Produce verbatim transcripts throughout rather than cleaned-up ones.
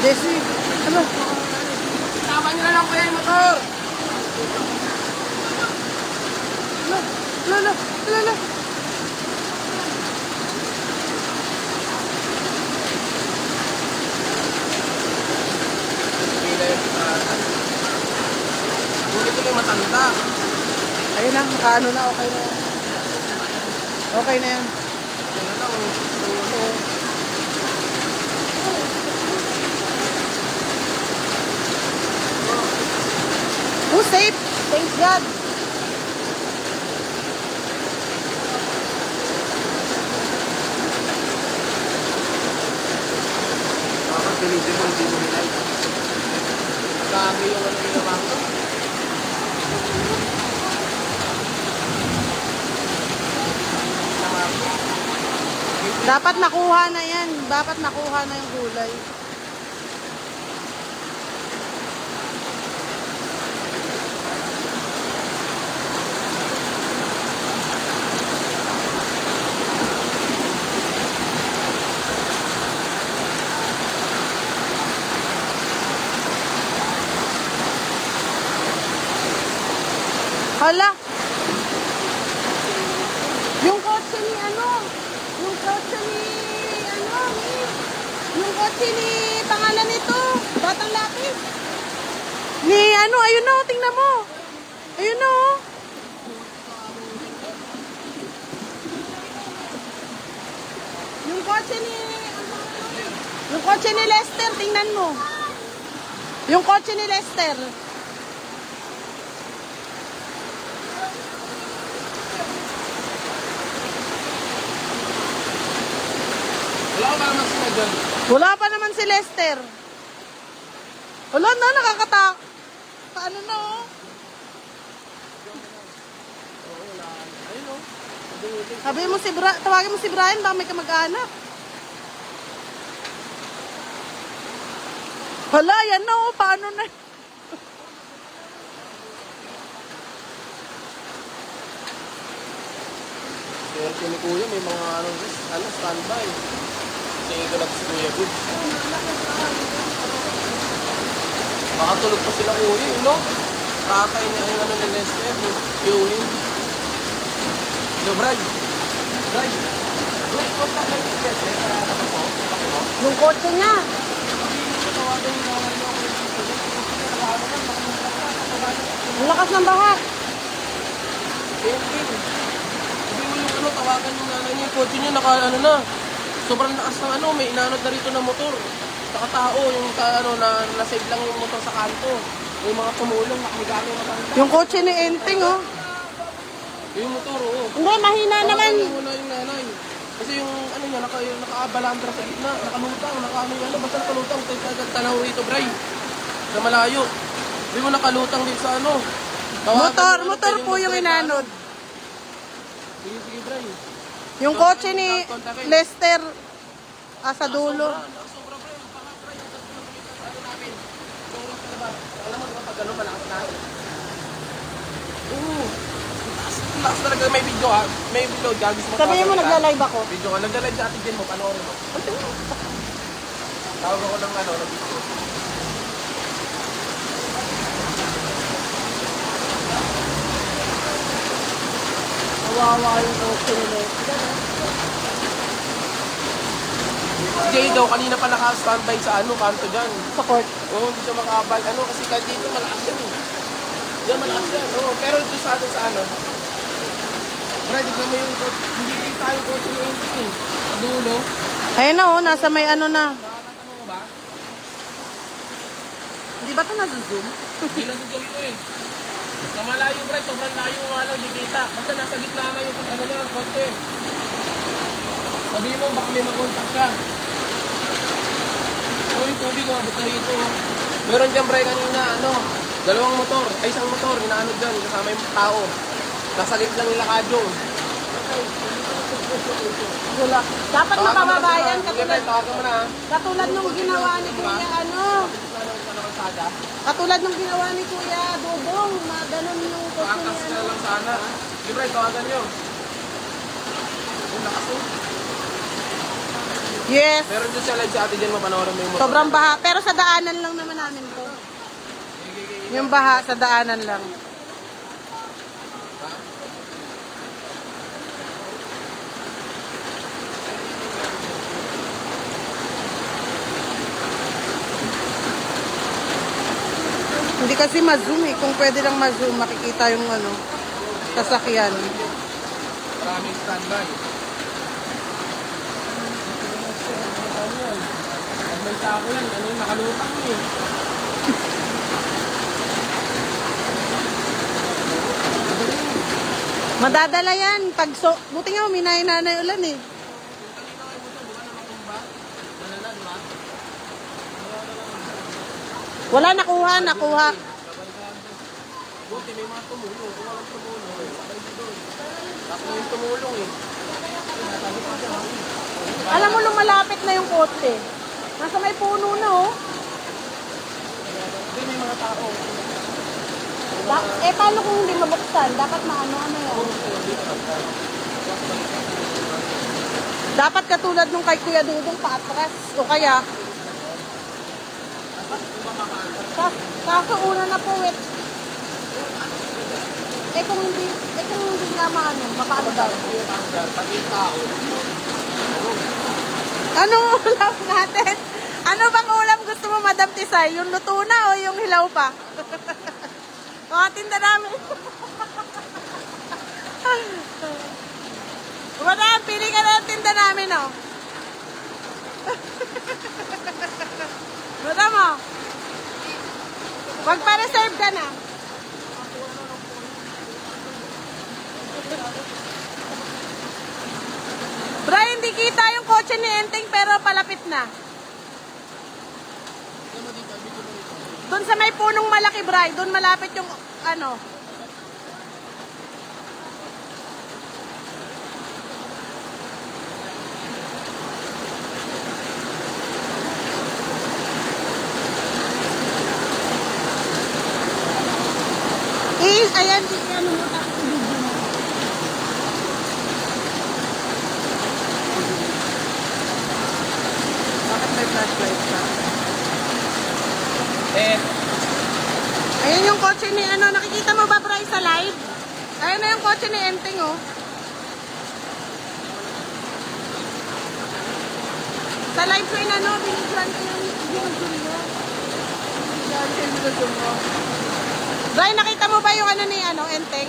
Jessie, ano? Tama nyo na lang kuya yung motor. Ano? Ano? Ano? Ano? Ano? Bulit ko yung matanda. Ayun na, makaano na, okay na yan. Okay na yan. Yan na lang. Oh, safe. Thanks God. Bakit pinigil mo hindi mo hinay? Sabi yung ano ginawa ko. Dapat nakuha na yan. Dapat nakuha na yung gulay. Hala! Yung kotse ni ano? Yung kotse ni ano? Ni, yung kotse ni pangalan nito, Batang Lapis. Ni ano, ayun na, tingnan mo. Ayun na, oh. Yung kotse ni Yung kotse ni Lester, tingnan mo. Yung kotse ni Lester. Wala ko ba naman sila dyan? Wala pa naman si Lester. Wala na, nakakatak. Paano na, oh? Ayun o. Sabi mo si Bra tawagin mo si Brian, baka may kamag-anak. Hala, yan na, oh. Paano na? Swerte ni Kuya, may mga ano, ano standby. Sige ko lang si Kuya Good. Baka tulog pa sila Kuya, you know? Tatay niya yung ano ni Lester, yung Yo, Brad. Brad. Brad, kung saan lang yung Lester, para ano po? Yung kotse niya. Ang lakas ng baha. Hindi. Hindi mo yung ano, tawagan yung nanay niya, yung kotse niya, naka ano na. Sobrang lakas ng ano, may inanod na rito ng motor. Saka tao, yung ka, ano, na, nasave lang yung motor sa kanto. Yung mga tumulong, nakamigali yung matanda. Yung kotse ni Enting, oh. Yung motor, oo. Hindi, mahina naman. Tawagan muna yung nanay. Kasi yung ano niya, naka, naka-balandra sa gitna, nakalutang, naka-ano yan, basta nakalutang, agad tanaw rito, Bray. Sa malayo. Hindi mo nakalutang din sa ano. Tawagan Motor, mo, motor ano, po yung inanod. Sige, sige, Bray. Yung kotse ni Lester, ah, sa dulo. Sobra, Bray. Baka, Bray, yung ano namin. Sobrang ka na ba? Alam mo, diba, pag gano'n, malakas na. Oo. Lakas talaga, may video ha. May video, gagawin mo. Sabihin mo, nagla-live ako. Video ka, nagla-live sa atin din mo, panoorin mo. Tawag ako ng ano, ng video. Kawawa yung kotse ni Lester. Si Jay daw, kanina pa naka-standby sa ano, kanto dyan. Sa court. Oo, hindi siya makabal. Ano, kasi kahit dito malakas yan eh. Yan, malakas yan. Oo, pero dito sa atin sa ano, Brad, tignan mo yung kotse. Hindi dito tayo kotse yung engine eh. Sa dulo. Ayun na, oh, nasa may ano na. Nakakatama mo ba? Hindi ba ito nasa-zoom? Hindi lang sa ito eh. Sa malayo, Brad, sobrang layo nga lang, hindi kita. Basta nasa gitna na yung ano niya, kotse. Sabihin mo, baka may mag-contact ka. Oo, yung tubig, umabot na rito. Meron dyan, Brad, kanina, ano, dalawang motor, ay isang motor, inaano dyan, kasama yung tao. Nasa lit lang nila kadyo. Wala. Dapat makababayan, Sige, katulad, Brad, tawagan mo na ha. katulad nung ginawa ni Kuya, ano, katulad nung ginawa ni Kuya Dodong, na ganun yung kotse Pakas niya. ka lang sana. Sige, Brad, tawagan nyo. Ang lakas oh. Yes. Meron din sa live si ate dyan, mapanoorin mo yung motor. Sobrang baha. Pero sa daanan lang naman namin to. Yung baha sa daanan lang. Hindi kasi ma-zoom eh. Kung pwede lang ma-zoom, makikita yung ano, sasakyan. Maraming standby. Pag may sako yan, ano yung nakalutang eh. Madadala yan. Pag so, buti nga uminay na na ulan eh. Wala nakuha, nakuha. Buti may mga tumulong. Kung walang tumulong, sabay di doon. Tapos yung tumulong eh. Alam mo, lumalapit na yung kotse. Nasa may puno na oh. Hindi, may mga tao. Da- eh, paano kung hindi mabuksan? Dapat maano, ano yun? Dapat katulad nung kay Kuya Dudong paatras. O kaya, kaso una na po wet. Eh kung hindi, eh kung hindi nga maano, mapaano daw? Anong ulam natin? Ano bang ulam gusto mo, Madam Tisay? Yung luto na o yung hilaw pa? Mga tinda namin. Madam, pili ka na ng tinda namin, oh. Madam, oh. Magpa-reserve ka na. Bray, hindi kita yung kotse ni Enteng pero palapit na. Doon sa may punong malaki, Bray. Doon malapit yung ano. Eh, ayan, ano mo, tapos video mo. Bakit may flashlight pa? Eh, Ayan yung kotse ni ano, nakikita mo ba, Bray, sa live? Ayan na yung kotse ni Enteng, oh. Sa live ko yun, ano, binigyan ko yung binigyan mo. Binigyan ko yung binigyan mo. Bray, nakita mo ba yung ano ni, ano, Enteng?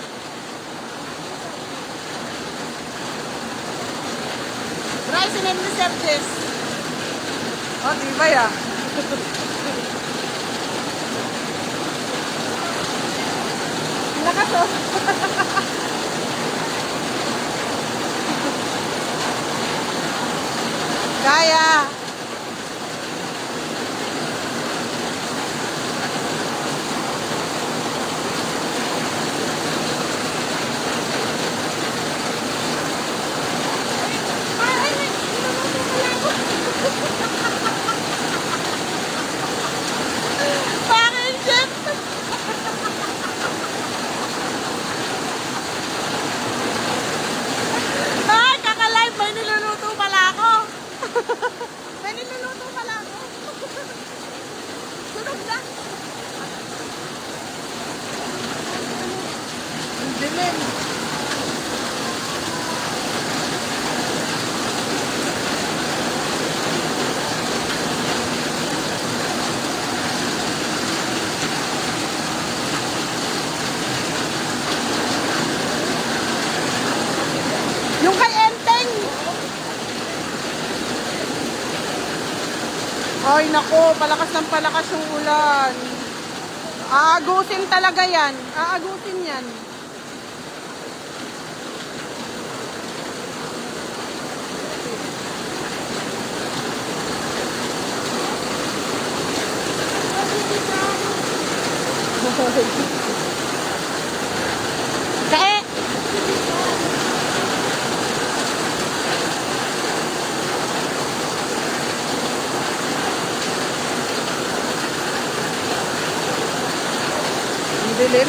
Bray, sinend ni Sir Jess. Oh, di ba ya? Lakas, oh. Kaya. Bakit, Jeff? Ay, kaka-live, may niluluto pala ako. May niluluto pala ako. Sunog na. Ang dilim. Yung kay Enteng. Ay, nako, palakas ng palakas yung ulan. Aagusin talaga yan. Aagusin yan. Kae. Ang dilim.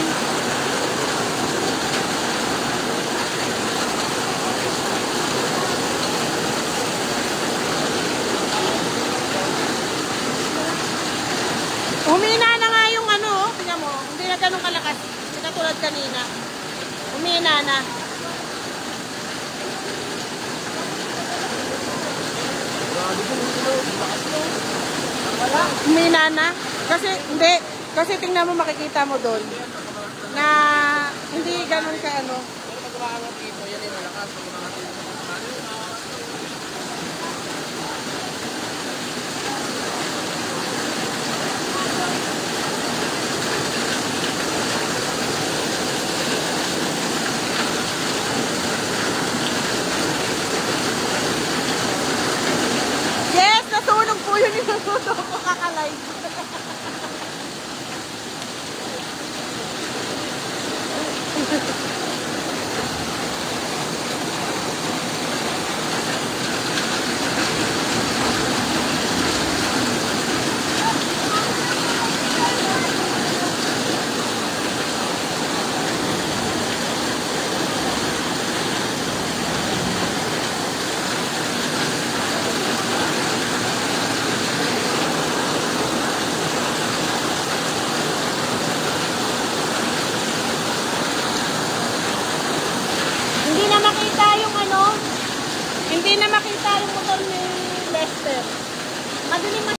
Nana? Kasi, hindi. Kasi tingnan mo, makikita mo doon na hindi ganun ka ano. Pero pag umaangat dito, yan ay malakas. Pag umaangat dito, Yes, nasunog po yun yung nasunog ko kakalay. Hindi na makita yung ano, hindi na makita yung motor ni Lester. Madaling